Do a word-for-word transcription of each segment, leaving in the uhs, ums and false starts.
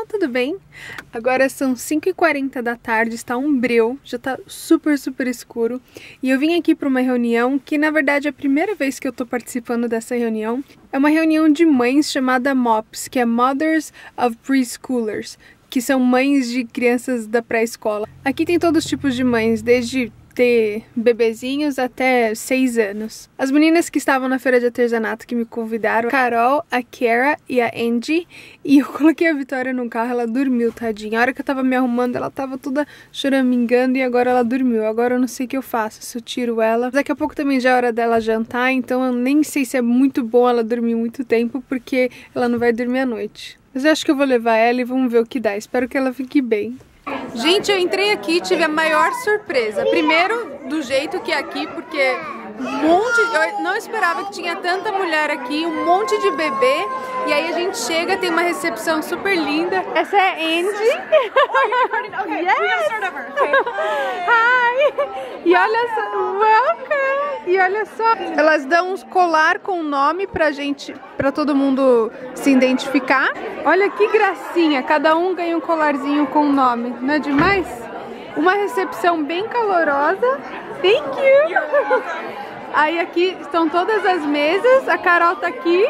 pessoal, tudo bem? Agora são cinco e quarenta da tarde, está um breu, já tá super, super escuro. E eu vim aqui para uma reunião que, na verdade, é a primeira vez que eu tô participando dessa reunião. É uma reunião de mães chamada MOPS, que é Mothers of Preschoolers, que são mães de crianças da pré-escola. Aqui tem todos os tipos de mães, desde ter bebezinhos até seis anos. As meninas que estavam na feira de artesanato que me convidaram, a Carol, a Kara e a Angie, e eu coloquei a Vitória no carro, ela dormiu, tadinha. A hora que eu tava me arrumando, ela tava toda choramingando e agora ela dormiu. Agora eu não sei o que eu faço, se eu tiro ela. Daqui a pouco também já é hora dela jantar, então eu nem sei se é muito bom ela dormir muito tempo, porque ela não vai dormir à noite. Mas eu acho que eu vou levar ela e vamos ver o que dá. Espero que ela fique bem. Gente, eu entrei aqui e tive a maior surpresa. Primeiro, do jeito que é aqui, porque um monte... Eu não esperava que tinha tanta mulher aqui, um monte de bebê. E aí a gente chega, tem uma recepção super linda. Essa é a Angie. Okay, yes. we gotta start over. Okay. Hi! E olha só, welcome! E olha só, elas dão uns colar com nome pra gente, pra todo mundo se identificar. Olha que gracinha, cada um ganha um colarzinho com nome, não é demais? Uma recepção bem calorosa. Thank you! Aí aqui estão todas as mesas, a Carol tá aqui.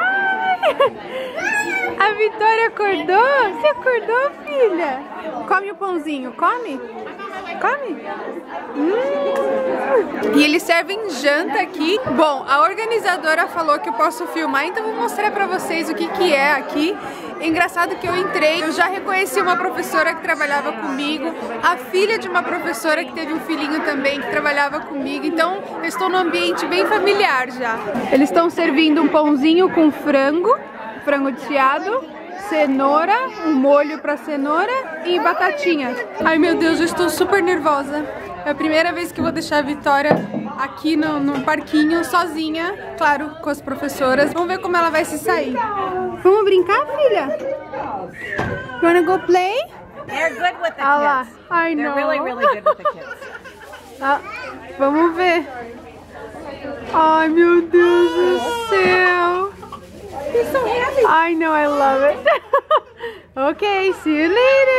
A Vitória acordou? Você acordou, filha? Come o pãozinho, come? Come? Hum. E eles servem janta aqui. Bom, a organizadora falou que eu posso filmar, então vou mostrar pra vocês o que que é aqui. É engraçado que eu entrei, eu já reconheci uma professora que trabalhava comigo, a filha de uma professora que teve um filhinho também que trabalhava comigo, então eu estou num ambiente bem familiar já. Eles estão servindo um pãozinho com frango, frango desfiado, cenoura, um molho pra cenoura e batatinha. Ai meu Deus, eu estou super nervosa. É a primeira vez que eu vou deixar a Vitória aqui no, no parquinho, sozinha, claro, com as professoras. Vamos ver como ela vai se sair. Vamos brincar, filha? You wanna go play? They're good with the Ah lá. kids. I know. They're really, really good with the kids. Ah, vamos ver. Ai meu Deus do céu. He's so happy. I know, I love it. Okay, see you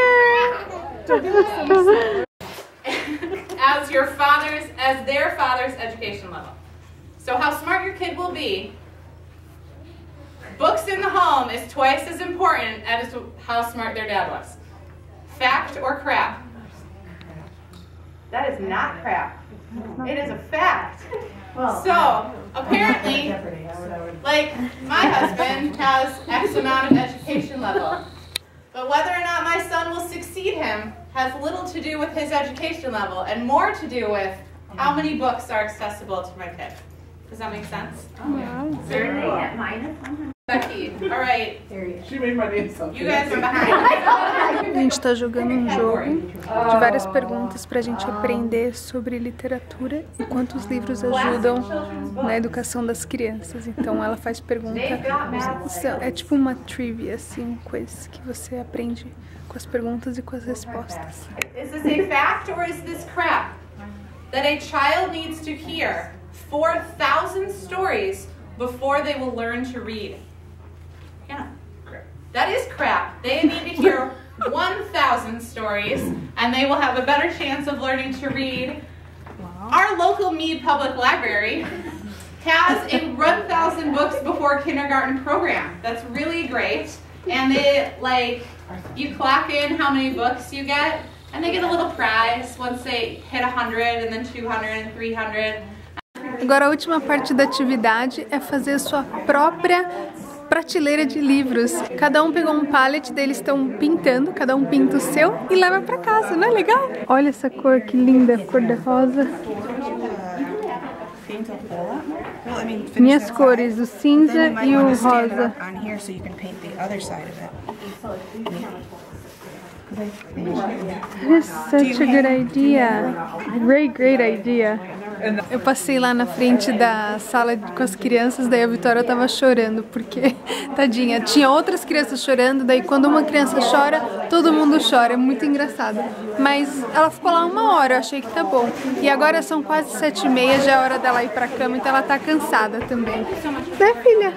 later. As your father's, as their father's education level. So how smart your kid will be, books in the home is twice as important as how smart their dad was. Fact or crap? That is not crap. It is a fact. So, apparently, like, my husband has X amount of education level. But whether or not my son will succeed him has little to do with his education level and more to do with how many books are accessible to my kid. Does that make sense? Yeah. Certainly. Becky, all right. She made my name something. You guys are behind. A gente tá jogando um jogo de várias perguntas pra gente aprender sobre literatura e quantos livros ajudam na educação das crianças. Então ela faz pergunta, é tipo uma trivia, assim, coisas que você aprende com as perguntas e com as respostas. Is this a fact or is this crap? That a child needs to hear four thousand stories before they will learn to read. Yeah. That is crap. They need to hear one thousand stories and they will have a better chance of learning to read. Wow. Our local Mead Public Library has a one thousand books before kindergarten program. That's really great. And they, like, you clock in how many books you get and they get a little prize once they hit one hundred and then two hundred and three hundred. Agora a última parte da atividade é fazer a sua própria prateleira de livros. Cada um pegou um pallet, daí eles estão pintando, cada um pinta o seu e leva pra casa, não é legal? Olha essa cor, que linda, cor de rosa. Minhas cores, o cinza e o rosa. That is such a good idea. Great, great idea. Eu passei lá na frente da sala com as crianças, daí a Vitória tava chorando, porque, tadinha, tinha outras crianças chorando, daí quando uma criança chora, todo mundo chora, é muito engraçado. Mas ela ficou lá uma hora, eu achei que tá bom. E agora são quase sete e meia, já é hora dela ir pra cama, então ela tá cansada também. Né, filha?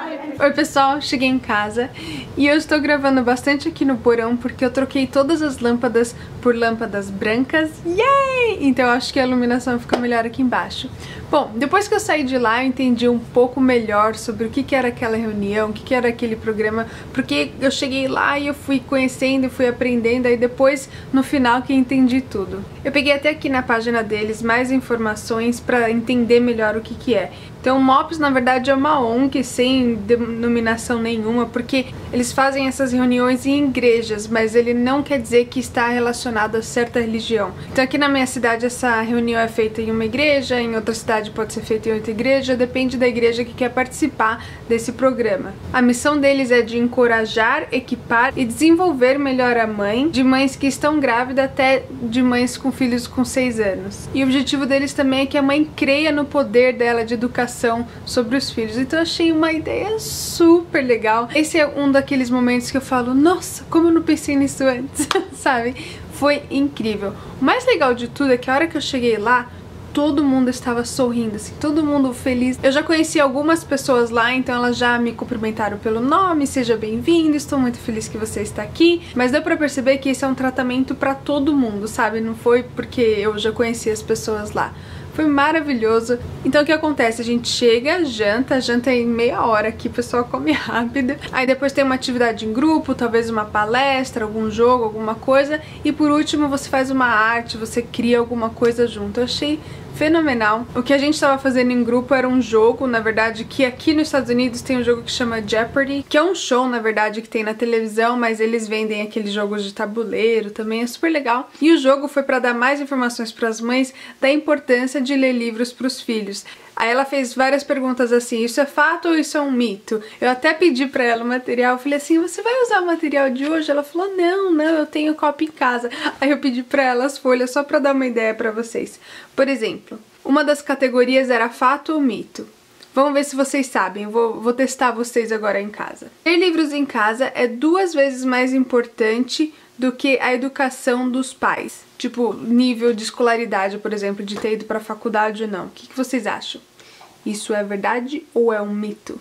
Oi pessoal, cheguei em casa e eu estou gravando bastante aqui no porão porque eu troquei todas as lâmpadas por lâmpadas brancas. Yay! Então eu acho que a iluminação fica melhor aqui embaixo. Bom, depois que eu saí de lá eu entendi um pouco melhor sobre o que que era aquela reunião, o que que era aquele programa, porque eu cheguei lá e eu fui conhecendo, fui aprendendo, aí depois no final que eu entendi tudo. Eu peguei até aqui na página deles mais informações para entender melhor o que que é. Então o MOPS na verdade é uma O N G sem denominação nenhuma, porque eles fazem essas reuniões em igrejas, mas ele não quer dizer que está relacionado a certa religião. Então aqui na minha cidade essa reunião é feita em uma igreja, em outra cidade pode ser feita em outra igreja, depende da igreja que quer participar desse programa. A missão deles é de encorajar, equipar e desenvolver melhor a mãe, de mães que estão grávidas até de mães com filhos com seis anos. E o objetivo deles também é que a mãe creia no poder dela de educação sobre os filhos. Então eu achei uma ideia super legal. Esse é um daqueles momentos que eu falo, nossa, como eu não pensei nisso antes, sabe? Foi incrível. O mais legal de tudo é que a hora que eu cheguei lá, todo mundo estava sorrindo, assim, todo mundo feliz. Eu já conheci algumas pessoas lá, então elas já me cumprimentaram pelo nome, seja bem-vindo, estou muito feliz que você está aqui. Mas deu pra perceber que esse é um tratamento pra todo mundo, sabe? Não foi porque eu já conheci as pessoas lá. Foi maravilhoso. Então o que acontece? A gente chega, janta, janta em meia hora aqui, o pessoal come rápido. Aí depois tem uma atividade em grupo, talvez uma palestra, algum jogo, alguma coisa. E por último você faz uma arte, você cria alguma coisa junto. Eu achei fenomenal. O que a gente estava fazendo em grupo era um jogo, na verdade, que aqui nos Estados Unidos tem um jogo que chama Jeopardy, que é um show, na verdade, que tem na televisão, mas eles vendem aqueles jogos de tabuleiro, também é super legal. E o jogo foi para dar mais informações para as mães da importância de ler livros para os filhos. Aí ela fez várias perguntas assim, isso é fato ou isso é um mito? Eu até pedi pra ela o material, eu falei assim, você vai usar o material de hoje? Ela falou, não, não, eu tenho cópia em casa. Aí eu pedi pra ela as folhas só pra dar uma ideia pra vocês. Por exemplo, uma das categorias era fato ou mito. Vamos ver se vocês sabem, vou, vou testar vocês agora em casa. Ler livros em casa é duas vezes mais importante do que a educação dos pais. Tipo, nível de escolaridade, por exemplo, de ter ido pra faculdade ou não. O que, que vocês acham? Isso é verdade ou é um mito?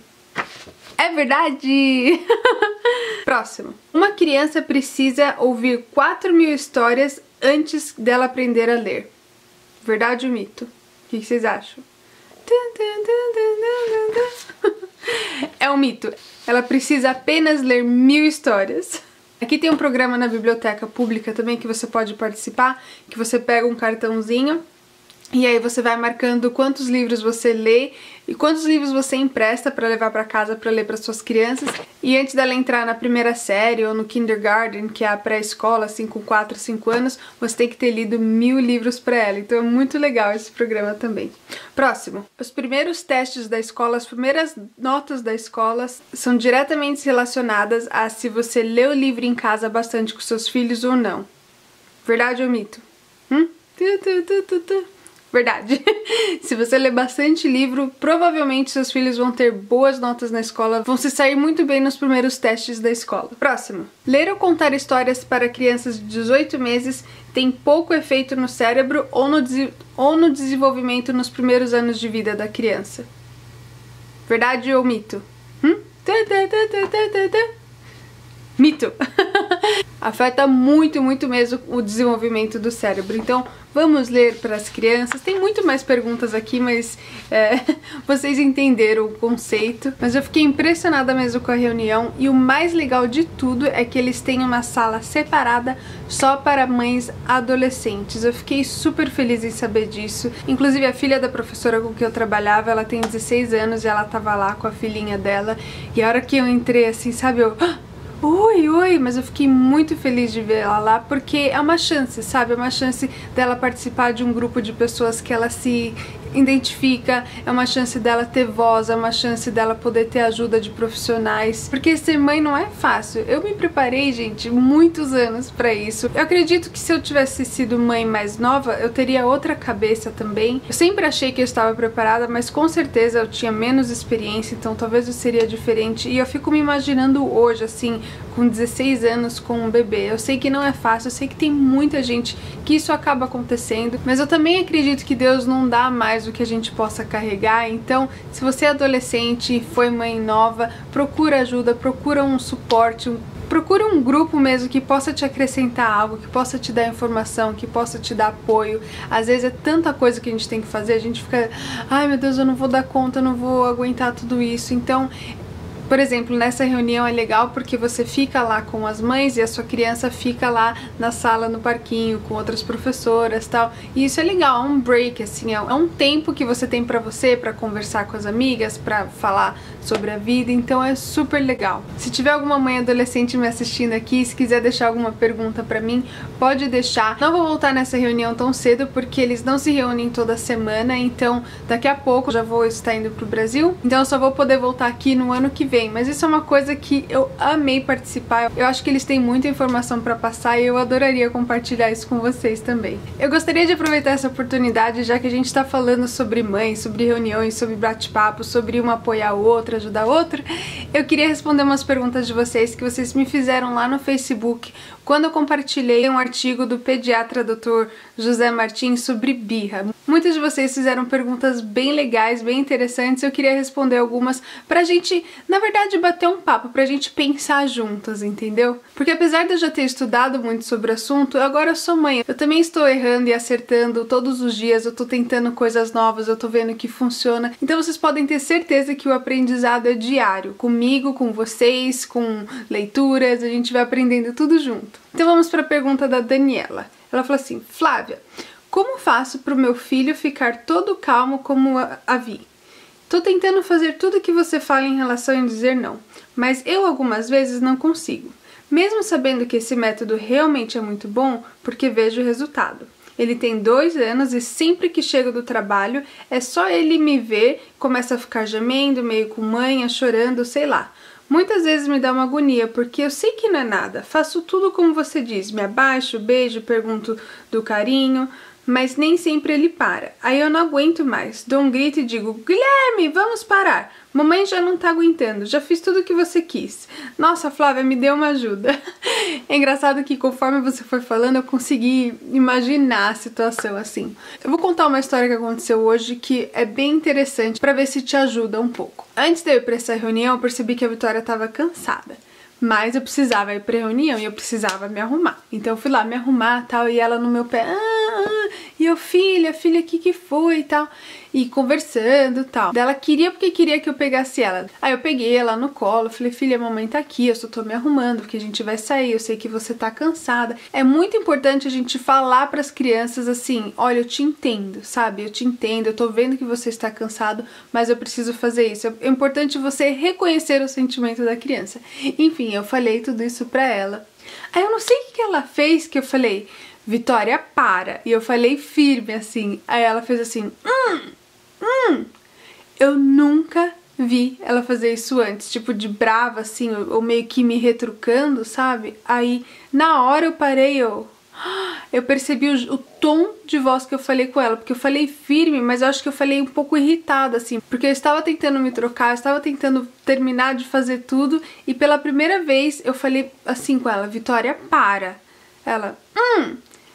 É verdade! Próximo. Uma criança precisa ouvir quatro mil histórias antes dela aprender a ler. Verdade ou mito? O que, que vocês acham? É um mito. Ela precisa apenas ler mil histórias. Aqui tem um programa na biblioteca pública também que você pode participar, que você pega um cartãozinho e aí você vai marcando quantos livros você lê e quantos livros você empresta para levar para casa para ler para suas crianças. E antes dela entrar na primeira série ou no kindergarten, que é a pré-escola, assim, com quatro, cinco anos, você tem que ter lido mil livros para ela. Então é muito legal esse programa também. Próximo. Os primeiros testes da escola, as primeiras notas da escola são diretamente relacionadas a se você lê o livro em casa bastante com seus filhos ou não. Verdade ou mito? Hum? Tu, tu, tu, tu, tu. Verdade. Se você ler bastante livro, provavelmente seus filhos vão ter boas notas na escola, vão se sair muito bem nos primeiros testes da escola. Próximo. Ler ou contar histórias para crianças de dezoito meses tem pouco efeito no cérebro ou no, ou no desenvolvimento nos primeiros anos de vida da criança. Verdade ou mito? Hum? Mito! Afeta muito, muito mesmo o desenvolvimento do cérebro. Então, vamos ler para as crianças. Tem muito mais perguntas aqui, mas é, vocês entenderam o conceito. Mas eu fiquei impressionada mesmo com a reunião. E o mais legal de tudo é que eles têm uma sala separada só para mães adolescentes. Eu fiquei super feliz em saber disso. Inclusive, a filha da professora com que eu trabalhava, ela tem dezesseis anos e ela tava lá com a filhinha dela. E a hora que eu entrei, assim, sabe, eu... oi, oi, mas eu fiquei muito feliz de ver ela lá, porque é uma chance, sabe? É uma chance dela participar de um grupo de pessoas que ela se identifica, é uma chance dela ter voz, é uma chance dela poder ter ajuda de profissionais, porque ser mãe não é fácil. Eu me preparei, gente, muitos anos pra isso. Eu acredito que se eu tivesse sido mãe mais nova, eu teria outra cabeça também. Eu sempre achei que eu estava preparada, mas com certeza eu tinha menos experiência, então talvez eu seria diferente. E eu fico me imaginando hoje, assim, com dezesseis anos, com um bebê. Eu sei que não é fácil, eu sei que tem muita gente que isso acaba acontecendo, mas eu também acredito que Deus não dá mais do que a gente possa carregar. Então, se você é adolescente e foi mãe nova, procura ajuda, procura um suporte, um procura um grupo mesmo que possa te acrescentar algo, que possa te dar informação, que possa te dar apoio. Às vezes é tanta coisa que a gente tem que fazer, a gente fica, ai meu Deus, eu não vou dar conta, eu não vou aguentar tudo isso. Então, por exemplo, nessa reunião é legal porque você fica lá com as mães e a sua criança fica lá na sala, no parquinho, com outras professoras e tal. E isso é legal, é um break, assim, é um tempo que você tem pra você, pra conversar com as amigas, pra falar sobre a vida, então é super legal. Se tiver alguma mãe adolescente me assistindo aqui, se quiser deixar alguma pergunta pra mim, pode deixar. Não vou voltar nessa reunião tão cedo porque eles não se reúnem toda semana, então daqui a pouco eu já vou estar indo pro Brasil, então eu só vou poder voltar aqui no ano que vem. Mas isso é uma coisa que eu amei participar, eu acho que eles têm muita informação pra passar e eu adoraria compartilhar isso com vocês também. Eu gostaria de aproveitar essa oportunidade, já que a gente tá falando sobre mães, sobre reuniões, sobre bate-papo, sobre uma apoiar a outra, ajudar a outra, eu queria responder umas perguntas de vocês que vocês me fizeram lá no Facebook quando eu compartilhei um artigo do pediatra doutor José Martins sobre birra. Muitos de vocês fizeram perguntas bem legais, bem interessantes, eu queria responder algumas pra gente, na verdade, bater um papo, pra gente pensar juntas, entendeu? Porque apesar de eu já ter estudado muito sobre o assunto, agora eu sou mãe. Eu também estou errando e acertando todos os dias, eu tô tentando coisas novas, eu tô vendo que funciona. Então vocês podem ter certeza que o aprendizado é diário, comigo, com vocês, com leituras, a gente vai aprendendo tudo junto. Então vamos para a pergunta da Daniela. Ela falou assim: Flávia, como faço para o meu filho ficar todo calmo como a Vi? Tô tentando fazer tudo o que você fala em relação a dizer não, mas eu algumas vezes não consigo. Mesmo sabendo que esse método realmente é muito bom, porque vejo o resultado. Ele tem dois anos e sempre que chego do trabalho, é só ele me ver, começa a ficar gemendo, meio com manha, chorando, sei lá. Muitas vezes me dá uma agonia, porque eu sei que não é nada, faço tudo como você diz, me abaixo, beijo, pergunto do carinho, mas nem sempre ele para. Aí eu não aguento mais, dou um grito e digo: Guilherme, vamos parar, mamãe já não tá aguentando, já fiz tudo o que você quis. Nossa, Flávia, me deu uma ajuda. É engraçado que conforme você foi falando, eu consegui imaginar a situação assim. Eu vou contar uma história que aconteceu hoje que é bem interessante pra ver se te ajuda um pouco. Antes de eu ir pra essa reunião, eu percebi que a Vitória tava cansada. Mas eu precisava ir pra reunião e eu precisava me arrumar. Então eu fui lá me arrumar e tal, e ela no meu pé, ah, ah, e eu, filha, filha, o que que foi e tal, e conversando e tal. Ela queria porque queria que eu pegasse ela. Aí eu peguei ela no colo, falei: filha, a mamãe tá aqui, eu só tô me arrumando porque a gente vai sair, eu sei que você tá cansada. É muito importante a gente falar pras crianças assim: olha, eu te entendo, sabe? Eu te entendo, eu tô vendo que você está cansado, mas eu preciso fazer isso. É importante você reconhecer o sentimento da criança. Enfim, eu falei tudo isso pra ela. Aí eu não sei o que ela fez, que eu falei: Vitória, para. E eu falei firme assim. Aí ela fez assim: hum, hum. Eu nunca vi ela fazer isso antes, tipo de brava assim, ou meio que me retrucando, sabe? Aí na hora eu parei, eu... eu percebi o, o tom de voz que eu falei com ela, porque eu falei firme, mas eu acho que eu falei um pouco irritada, assim, porque eu estava tentando me trocar, eu estava tentando terminar de fazer tudo, e pela primeira vez eu falei assim com ela: Vitória, para. Ela, hum...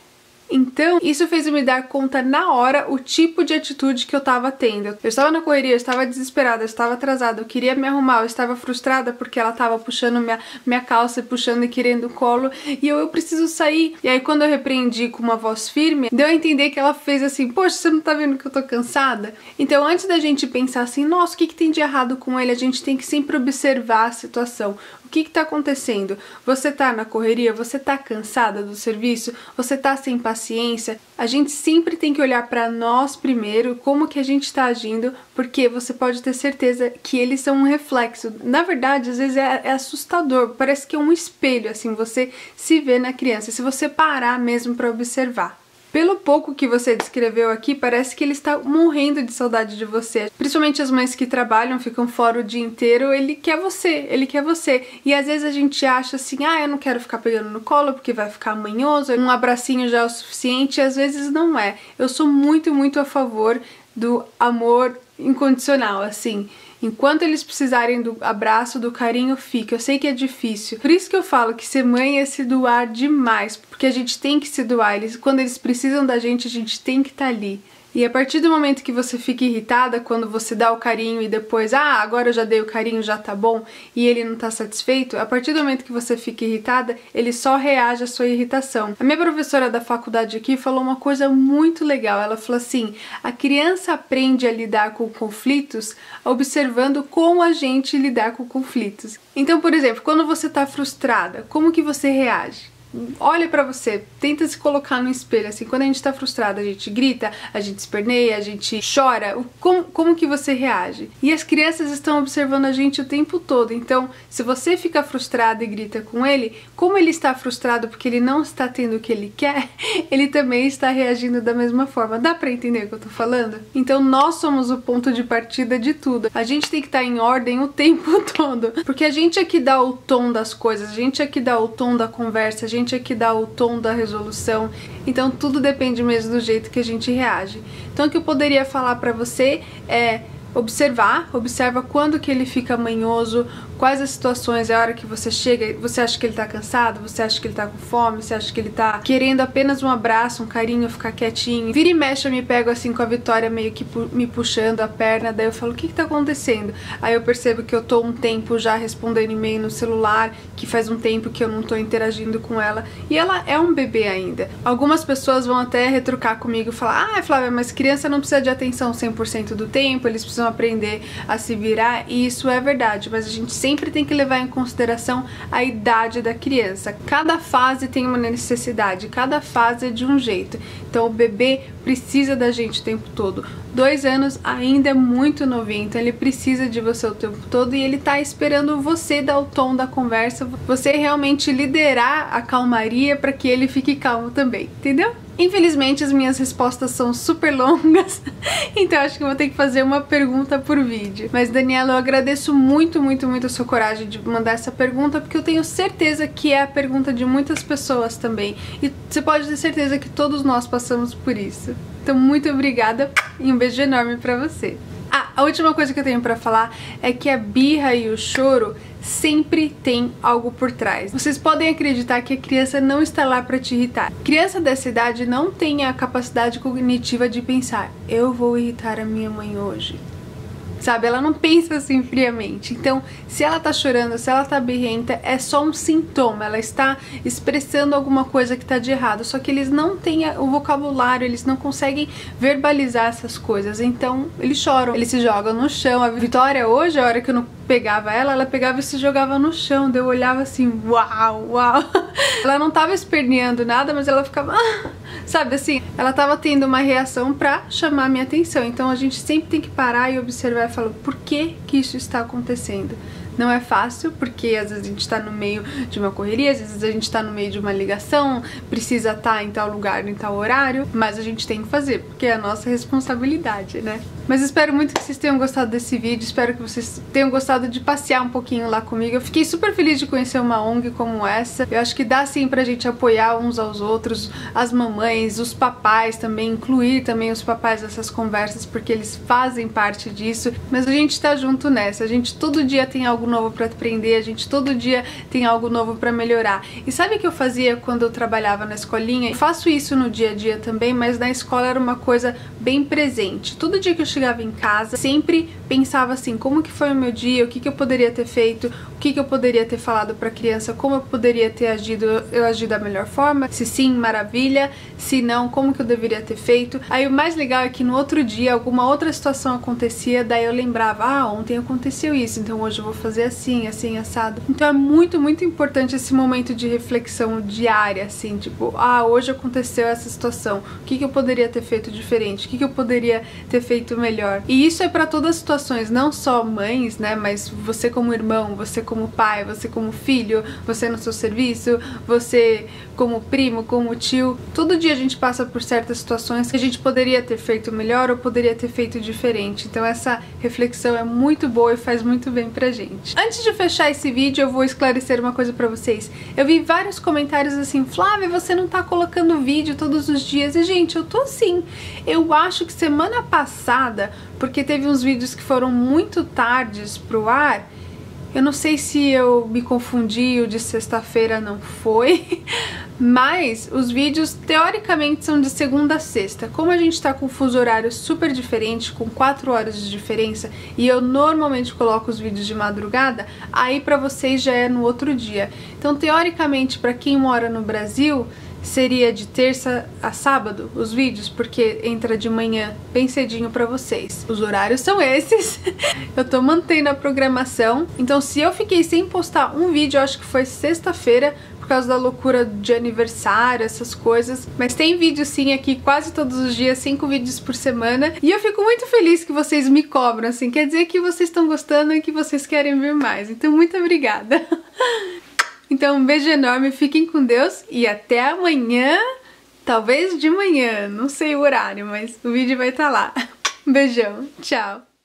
Então, isso fez eu me dar conta na hora o tipo de atitude que eu tava tendo. Eu estava na correria, eu estava desesperada, eu estava atrasada, eu queria me arrumar, eu estava frustrada porque ela tava puxando minha, minha calça, puxando e querendo o colo, e eu, eu preciso sair. E aí quando eu repreendi com uma voz firme, deu a entender que ela fez assim: poxa, você não tá vendo que eu tô cansada? Então, antes da gente pensar assim: nossa, o que que tem de errado com ele? A gente tem que sempre observar a situação. O que que tá acontecendo? Você tá na correria? Você tá cansada do serviço? Você tá sem paciência? paciência, a gente sempre tem que olhar para nós primeiro, como que a gente está agindo, porque você pode ter certeza que eles são um reflexo. Na verdade, às vezes é, é assustador, parece que é um espelho, assim, você se vê na criança, se você parar mesmo para observar. Pelo pouco que você descreveu aqui, parece que ele está morrendo de saudade de você. Principalmente as mães que trabalham, ficam fora o dia inteiro, ele quer você, ele quer você. E às vezes a gente acha assim, ah, eu não quero ficar pegando no colo porque vai ficar manhoso, um abracinho já é o suficiente, e às vezes não é. Eu sou muito, muito a favor do amor incondicional, assim. Enquanto eles precisarem do abraço, do carinho, fica. Eu sei que é difícil. Por isso que eu falo que ser mãe é se doar demais. Porque a gente tem que se doar. Eles, quando eles precisam da gente, a gente tem que estar ali. E a partir do momento que você fica irritada, quando você dá o carinho e depois, ah, agora eu já dei o carinho, já tá bom, e ele não tá satisfeito, a partir do momento que você fica irritada, ele só reage à sua irritação. A minha professora da faculdade aqui falou uma coisa muito legal. Ela falou assim, a criança aprende a lidar com conflitos observando como a gente lidar com conflitos. Então, por exemplo, quando você tá frustrada, como que você reage? Olha pra você, tenta se colocar no espelho, assim, quando a gente tá frustrada, a gente grita, a gente esperneia, a gente chora, como, como que você reage? E as crianças estão observando a gente o tempo todo, então, se você fica frustrada e grita com ele, como ele está frustrado porque ele não está tendo o que ele quer, ele também está reagindo da mesma forma. Dá pra entender o que eu tô falando? Então, nós somos o ponto de partida de tudo. A gente tem que estar em ordem o tempo todo, porque a gente é que dá o tom das coisas, a gente é que dá o tom da conversa, a gente é que dá o tom da resolução, então tudo depende mesmo do jeito que a gente reage. Então o que eu poderia falar pra você é observar, observa quando que ele fica manhoso, quais as situações, é a hora que você chega, você acha que ele tá cansado, você acha que ele tá com fome, você acha que ele tá querendo apenas um abraço, um carinho, ficar quietinho. Vira e mexe, eu me pego assim com a Vitória meio que pu me puxando a perna, daí eu falo, o que que tá acontecendo? Aí eu percebo que eu tô um tempo já respondendo e-mail no celular, que faz um tempo que eu não tô interagindo com ela, e ela é um bebê ainda. Algumas pessoas vão até retrucar comigo e falar, ah, Flávia, mas criança não precisa de atenção cem por cento do tempo, eles precisam aprender a se virar, e isso é verdade, mas a gente sempre tem que levar em consideração a idade da criança. Cada fase tem uma necessidade, cada fase é de um jeito. Então o bebê precisa da gente o tempo todo. Dois anos ainda é muito novinho, então ele precisa de você o tempo todo e ele tá esperando você dar o tom da conversa, você realmente liderar a calmaria para que ele fique calmo também, entendeu? Infelizmente as minhas respostas são super longas, então acho que eu vou ter que fazer uma pergunta por vídeo. Mas Daniela, eu agradeço muito, muito, muito a sua coragem de mandar essa pergunta, porque eu tenho certeza que é a pergunta de muitas pessoas também. E você pode ter certeza que todos nós passamos por isso. Então muito obrigada e um beijo enorme pra você. Ah, a última coisa que eu tenho pra falar é que a birra e o choro sempre tem algo por trás. Vocês podem acreditar que a criança não está lá para te irritar. Criança dessa idade não tem a capacidade cognitiva de pensar, eu vou irritar a minha mãe hoje. Sabe, ela não pensa assim friamente. Então, se ela tá chorando, se ela tá birrenta, é só um sintoma. Ela está expressando alguma coisa que tá de errado. Só que eles não têm o vocabulário, eles não conseguem verbalizar essas coisas. Então, eles choram, eles se jogam no chão. A Vitória hoje, a hora que eu não pegava ela, ela pegava e se jogava no chão. Daí eu olhava assim, uau, uau. Ela não tava esperneando nada, mas ela ficava... Sabe assim, ela tava tendo uma reação pra chamar a minha atenção. Então a gente sempre tem que parar e observar e falar, por que que isso está acontecendo? Não é fácil, porque às vezes a gente tá no meio de uma correria, às vezes a gente tá no meio de uma ligação, precisa estar em tal lugar, em tal horário, mas a gente tem que fazer, porque é a nossa responsabilidade, né? Mas espero muito que vocês tenham gostado desse vídeo, espero que vocês tenham gostado de passear um pouquinho lá comigo. Eu fiquei super feliz de conhecer uma O N G como essa. Eu acho que dá sim pra gente apoiar uns aos outros, as mamães, os papais também, incluir também os papais nessas conversas, porque eles fazem parte disso. Mas a gente tá junto nessa, a gente todo dia tem algo novo pra aprender, a gente todo dia tem algo novo pra melhorar. E sabe o que eu fazia quando eu trabalhava na escolinha? Eu faço isso no dia a dia também, mas na escola era uma coisa bem presente. Todo dia que eu chegava em casa, sempre pensava assim, como que foi o meu dia, o que que eu poderia ter feito, o que que eu poderia ter falado pra criança, como eu poderia ter agido, eu agi da melhor forma, se sim, maravilha, se não, como que eu deveria ter feito. Aí o mais legal é que no outro dia, alguma outra situação acontecia, daí eu lembrava, ah, ontem aconteceu isso, então hoje eu vou fazer fazer assim, assim, assado. Então é muito, muito importante esse momento de reflexão diária, assim, tipo, ah, hoje aconteceu essa situação, o que que eu poderia ter feito diferente, o que que eu poderia ter feito melhor. E isso é para todas as situações, não só mães, né, mas você como irmão, você como pai, você como filho, você no seu serviço, você como primo, como tio. Todo dia a gente passa por certas situações que a gente poderia ter feito melhor ou poderia ter feito diferente. Então essa reflexão é muito boa e faz muito bem pra gente. Antes de fechar esse vídeo, eu vou esclarecer uma coisa pra vocês. Eu vi vários comentários assim, Flávia, você não tá colocando vídeo todos os dias. E, gente, eu tô sim. Eu acho que semana passada, porque teve uns vídeos que foram muito tardes pro ar, eu não sei se eu me confundi, o de sexta-feira não foi, mas os vídeos teoricamente são de segunda a sexta. Como a gente tá com um fuso horário super diferente, com quatro horas de diferença, e eu normalmente coloco os vídeos de madrugada, aí pra vocês já é no outro dia. Então, teoricamente, pra quem mora no Brasil, seria de terça a sábado os vídeos, porque entra de manhã bem cedinho pra vocês. Os horários são esses. Eu tô mantendo a programação. Então, se eu fiquei sem postar um vídeo, eu acho que foi sexta-feira, por causa da loucura de aniversário, essas coisas. Mas tem vídeo sim aqui quase todos os dias, cinco vídeos por semana. E eu fico muito feliz que vocês me cobram, assim. Quer dizer que vocês estão gostando e que vocês querem ver mais. Então, muito obrigada. Então, um beijo enorme, fiquem com Deus e até amanhã, talvez de manhã, não sei o horário, mas o vídeo vai estar lá. Um beijão, tchau!